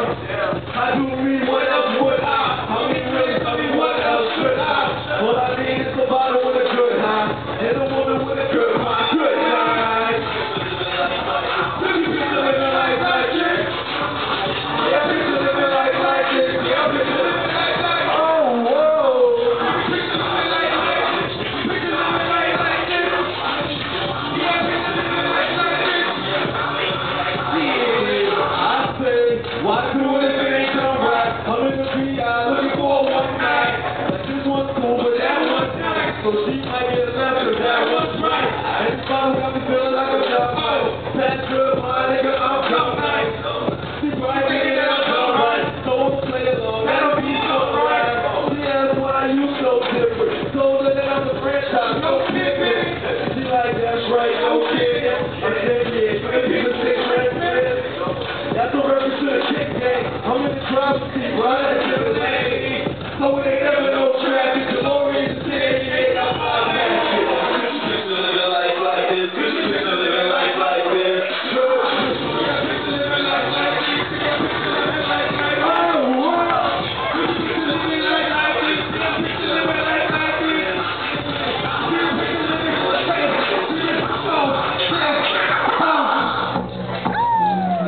I do me, what else would I? I mean, really, tell me what else should I? All I need is a bottle with a good high, and a woman with a good mind. Good night. Look at people living life like this. Yeah, people living life like this. Yeah, people living life like this. Oh, whoa. People living life like this. People living life like this. Yeah, people living life like this. Yeah, I say, why do it if it ain't done right? I'm in the PI looking for a one night. Like this one's cool, but that one's nice. So she might get left, but that one's right. And this bottle got me feeling like I'm done. Oh, that's good, my nigga, I'm done nice. She probably thinking that I'm done right. So we'll play along, that'll be so right. She asked why you so different. Told her that I'm the franchise, no kidding. She like, that's right, no kidding. I said, yeah, give me the 6 red pins. That's a reference to the kick game. I'm in the drive.